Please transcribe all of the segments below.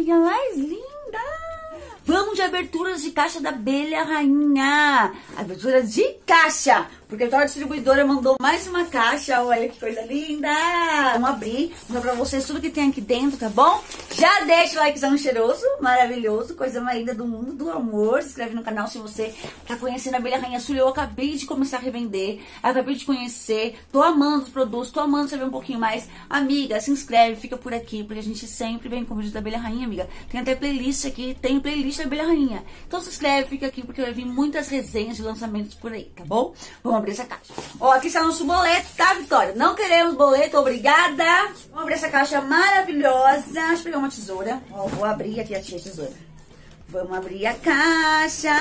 abelhinha mais linda! Vamos de aberturas de caixa da abelha rainha. Abertura de caixa. Porque a Vitória Distribuidora mandou mais uma caixa. Olha que coisa linda. Vamos abrir. Vou mostrar pra vocês tudo que tem aqui dentro, tá bom? Já deixa o likezão cheiroso, maravilhoso. Coisa mais linda do mundo, do amor. Se inscreve no canal se você tá conhecendo a abelha rainha sul. Eu acabei de começar a revender. Acabei de conhecer. Tô amando os produtos. Tô amando saber um pouquinho mais. Amiga, se inscreve, fica por aqui. Porque a gente sempre vem com vídeos da abelha rainha, amiga. Tem até playlist aqui. Tem playlist da abelha rainha. Então se inscreve, fica aqui. Porque eu vi muitas resenhas de lançamentos por aí, tá bom? Vamos abrir essa caixa. Ó, aqui está nosso boleto, tá, Vitória? Não queremos boleto, obrigada. Vamos abrir essa caixa maravilhosa. Deixa eu pegar uma tesoura. Ó, vou abrir aqui a tesoura. Vamos abrir a caixa.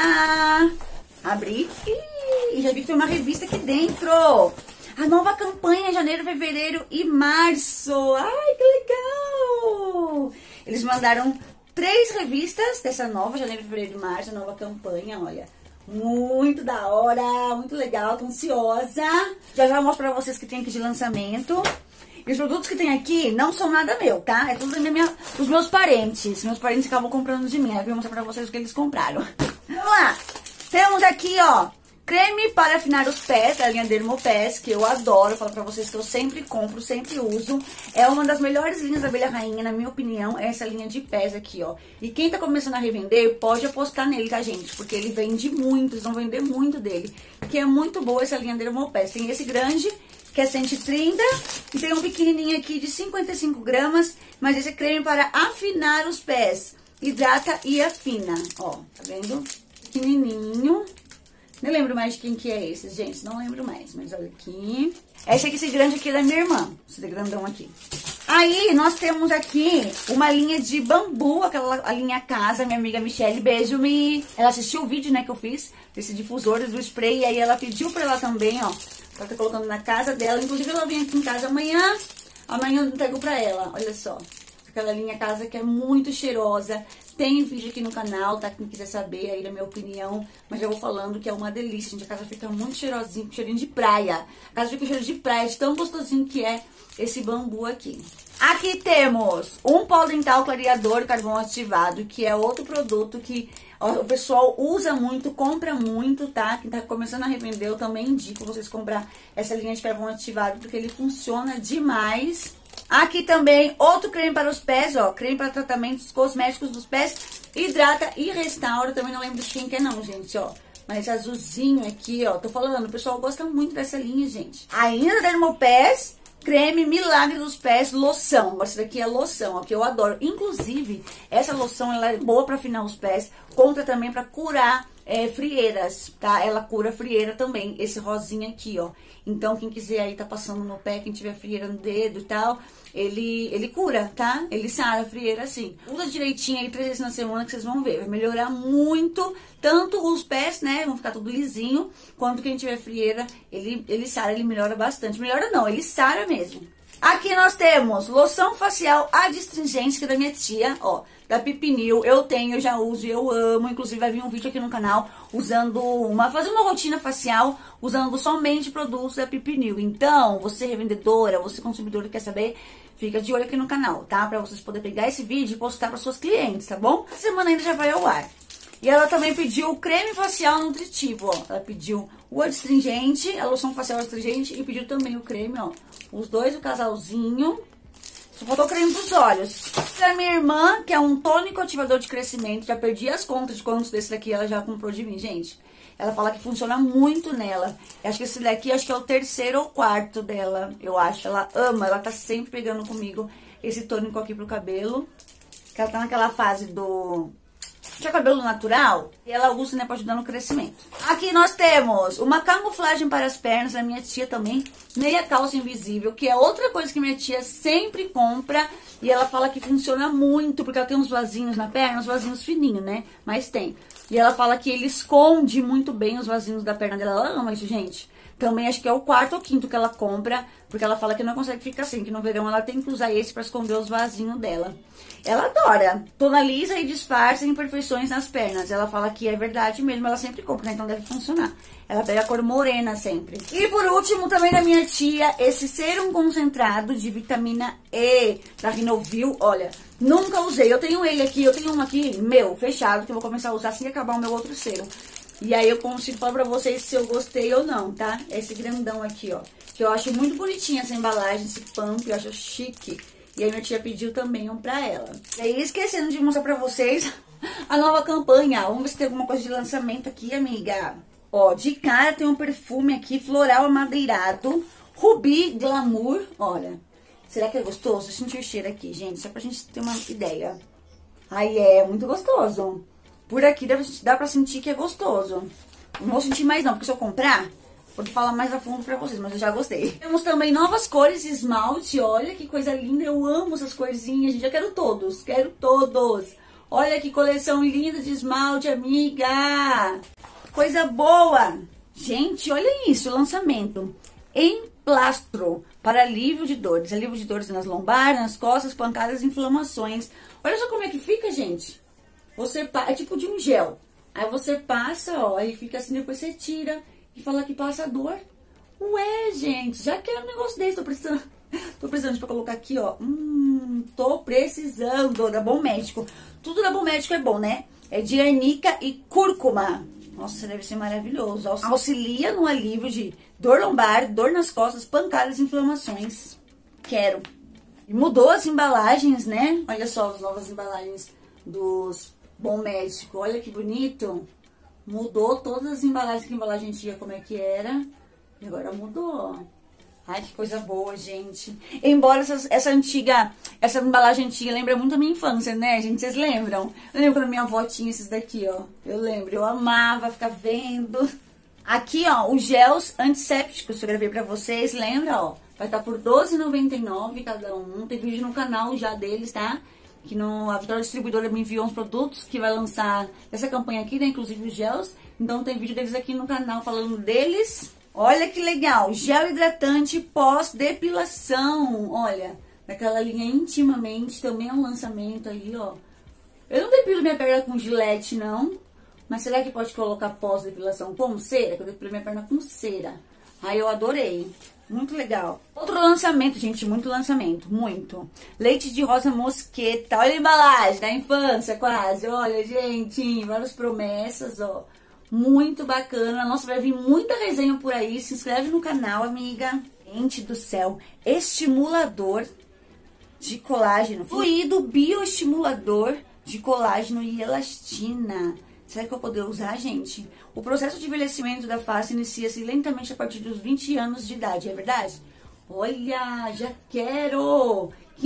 Abrir. Ih, já vi que tem uma revista aqui dentro. A nova campanha, janeiro, fevereiro e março. Ai, que legal. Eles mandaram 3 revistas dessa nova, janeiro, fevereiro e março, a nova campanha, olha. Muito da hora, muito legal, tô ansiosa. Já mostro pra vocês que tem aqui de lançamento. E os produtos que tem aqui não são nada meu, tá? É tudo dos meus parentes. Meus parentes acabam comprando de mim. Aí eu vou mostrar pra vocês o que eles compraram. Vamos lá! Temos aqui, ó, creme para afinar os pés, da linha Dermopés, que eu adoro. Eu falo pra vocês que eu sempre compro, sempre uso. É uma das melhores linhas da abelha rainha, na minha opinião, é essa linha de pés aqui, ó. E quem tá começando a revender, pode apostar nele, tá, gente? Porque ele vende muito, eles vão vender muito dele. Que é muito boa essa linha Dermopés. Tem esse grande, que é 130, e tem um pequenininho aqui de 55 gramas, mas esse é creme para afinar os pés. Hidrata e afina, ó, tá vendo? Pequenininho. Não lembro mais de quem que é esse, gente. Não lembro mais, mas olha aqui. Esse grande aqui é da minha irmã. Esse grandão aqui. Aí, nós temos aqui uma linha de bambu, a linha Casa, minha amiga Michelle. Beijo, Mi. Ela assistiu o vídeo, né, que eu fiz, desse difusor, do spray. E aí ela pediu pra ela também, ó. Ela tá colocando na casa dela. Inclusive, ela vem aqui em casa amanhã. Amanhã eu entrego pra ela, olha só. Aquela linha Casa que é muito cheirosa. Tem vídeo aqui no canal, tá? Quem quiser saber aí da minha opinião. Mas já vou falando que é uma delícia, gente. A casa fica muito cheirosinha, com cheirinho de praia. A casa fica com cheiro de praia, de tão gostosinho que é esse bambu aqui. Aqui temos um pó dental clareador carvão ativado, que é outro produto que ó, o pessoal usa muito, compra muito, tá? Quem tá começando a revender, eu também indico vocês comprar essa linha de carvão ativado, porque ele funciona demais. Aqui também outro creme para os pés, ó, creme para tratamentos cosméticos dos pés, hidrata e restaura, também não lembro de quem que é não, gente, ó. Mas esse azulzinho aqui, ó, tô falando, o pessoal gosta muito dessa linha, gente. Ainda Dermopés, creme milagre dos pés, loção. Essa daqui é loção, ó, que eu adoro. Inclusive, essa loção, ela é boa para afinar os pés, conta também para curar frieiras, tá? Ela cura frieira também, esse rosinha aqui, ó. Então, quem quiser aí tá passando no pé, quem tiver frieira no dedo e tal, ele cura, tá? Ele sara a frieira assim. Usa direitinho aí 3 vezes na semana que vocês vão ver. Vai melhorar muito, tanto os pés, né? Vão ficar tudo lisinho, quanto quem tiver frieira, ele sara, ele melhora bastante. Melhora não, ele sara mesmo. Aqui nós temos loção facial adstringente, que é da minha tia, ó, da Pipinil. Eu tenho, eu já uso e eu amo. Inclusive vai vir um vídeo aqui no canal usando fazendo uma rotina facial usando somente produtos da Pipinil. Então, você revendedora, você consumidora que quer saber, fica de olho aqui no canal, tá? Pra vocês poderem pegar esse vídeo e postar para suas clientes, tá bom? Essa semana ainda já vai ao ar. E ela também pediu o creme facial nutritivo, ó. Ela pediu o adstringente, a loção facial adstringente e pediu também o creme, ó. Os dois, o casalzinho. Só faltou o creme dos olhos. Da minha irmã, que é um tônico ativador de crescimento. Já perdi as contas de quantos desse daqui ela já comprou de mim, gente. Ela fala que funciona muito nela. Eu acho que esse daqui, acho que é o 3º ou 4º dela, eu acho. Ela ama, ela tá sempre pegando comigo esse tônico aqui pro cabelo. Que ela tá naquela fase do cabelo natural, e ela usa, né, pra ajudar no crescimento. Aqui nós temos uma camuflagem para as pernas, da minha tia também, meia calça invisível, que é outra coisa que minha tia sempre compra, e ela fala que funciona muito, porque ela tem uns vasinhos na perna, uns vasinhos fininhos, né, mas tem. E ela fala que ele esconde muito bem os vasinhos da perna dela, ela ama isso, gente. Também acho que é o 4º ou 5º que ela compra, porque ela fala que não consegue ficar assim, que no verão ela tem que usar esse pra esconder os vasinhos dela. Ela adora. Tonaliza e disfarça imperfeições nas pernas. Ela fala que é verdade mesmo, ela sempre compra, né? Então deve funcionar. Ela pega a cor morena sempre. E por último, também da minha tia, esse sérum concentrado de vitamina E da Rinovil. Olha, Nunca usei. Eu tenho ele aqui, eu tenho um aqui, meu, fechado, que eu vou começar a usar assim que acabar o meu outro cero. E aí eu consigo falar pra vocês se eu gostei ou não, tá? Esse grandão aqui, ó. Que eu acho muito bonitinha essa embalagem, esse pump, eu acho chique. E aí minha tia pediu também um pra ela. E aí, esquecendo de mostrar pra vocês a nova campanha. Vamos ver se tem alguma coisa de lançamento aqui, amiga. Ó, de cara tem um perfume aqui, floral amadeirado, Rubi Glamour. Olha, será que é gostoso? Eu senti o cheiro aqui, gente, só pra gente ter uma ideia. Aí é muito gostoso. Por aqui dá pra sentir que é gostoso. Não vou sentir mais não, porque se eu comprar, vou falar mais a fundo pra vocês, mas eu já gostei. Temos também novas cores de esmalte, olha que coisa linda, eu amo essas corzinhas, gente, eu quero todos, quero todos. Olha que coleção linda de esmalte, amiga. Coisa boa. Gente, olha isso, lançamento. Emplastro para alívio de dores. Alívio de dores nas lombares, nas costas, pancadas e inflamações. Olha só como é que fica, gente. É tipo de um gel. Aí você passa, ó, aí fica assim, depois você tira e fala que passa a dor. Ué, gente, já quero um negócio desse, tô precisando. Tô precisando pra colocar aqui, ó. Tô precisando da Bom Médico. Tudo da Bom Médico é bom, né? É de arnica e cúrcuma. Nossa, deve ser maravilhoso. Auxilia no alívio de dor lombar, dor nas costas, pancadas e inflamações. Quero. E mudou as embalagens, né? Olha só as novas embalagens dos Bom Médico. Olha que bonito. Mudou todas as embalagens, que embalagem antiga como é que era. E agora mudou. Ai, que coisa boa, gente. Embora essa embalagem antiga lembra muito a minha infância, né, gente? Vocês lembram? Eu lembro quando minha avó tinha esses daqui, ó. Eu lembro, eu amava ficar vendo. Aqui, ó, os gels antissépticos que eu gravei pra vocês, lembra, ó? Vai estar por R$12,99 cada um. Tem vídeo no canal já deles, tá? Que a Vitória Distribuidora me enviou uns produtos que vai lançar essa campanha aqui, né? Inclusive os gels. Então tem vídeo deles aqui no canal falando deles. Olha que legal, gel hidratante pós-depilação, olha, daquela linha Intimamente, também é um lançamento aí, ó. Eu não depilo minha perna com gilete, não, mas será que pode colocar pós-depilação com cera? Que eu depilo minha perna com cera. Aí eu adorei, muito legal. Outro lançamento, gente, muito lançamento, muito. Leite de rosa mosqueta, olha a embalagem da infância quase, olha, gente, várias promessas, ó. Muito bacana. Nossa, vai vir muita resenha por aí. Se inscreve no canal, amiga. Gente do céu. Estimulador de colágeno. Fluido bioestimulador de colágeno e elastina. Será que eu vou poder usar, gente? O processo de envelhecimento da face inicia-se lentamente a partir dos 20 anos de idade, é verdade? Olha, já quero!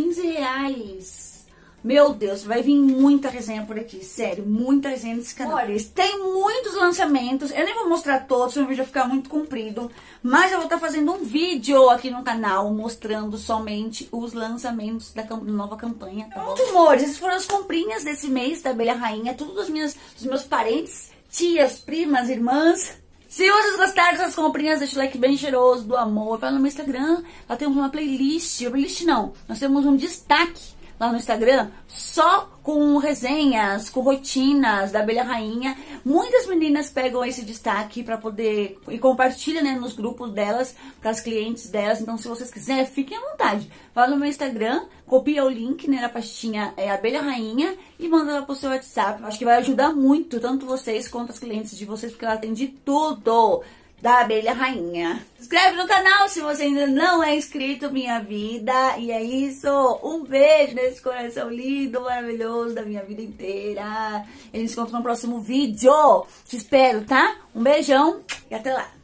R$15. Meu Deus, vai vir muita resenha por aqui, sério, muita resenha nesse canal. Olha, tem muitos lançamentos, eu nem vou mostrar todos, senão o vídeo vai ficar muito comprido, mas eu vou estar fazendo um vídeo aqui no canal mostrando somente os lançamentos da nova campanha, tá bom? Amores, essas foram as comprinhas desse mês da Abelha Rainha, tudo dos meus parentes, tias, primas, irmãs. Se vocês gostaram dessas comprinhas, deixa o like bem cheiroso do amor, vai no meu Instagram, lá temos uma playlist não, nós temos um destaque lá no Instagram, só com resenhas, com rotinas da Abelha Rainha. Muitas meninas pegam esse destaque pra poder e compartilham, né, nos grupos delas, para as clientes delas. Então, se vocês quiserem, fiquem à vontade. Vai no meu Instagram, copia o link, né, na pastinha Abelha Rainha e manda ela pro seu WhatsApp. Acho que vai ajudar muito, tanto vocês quanto as clientes de vocês, porque ela tem de tudo da Abelha Rainha. Se inscreve no canal se você ainda não é inscrito, minha vida. E é isso. Um beijo nesse coração lindo, maravilhoso da minha vida inteira. A gente se encontra no próximo vídeo. Te espero, tá? Um beijão e até lá.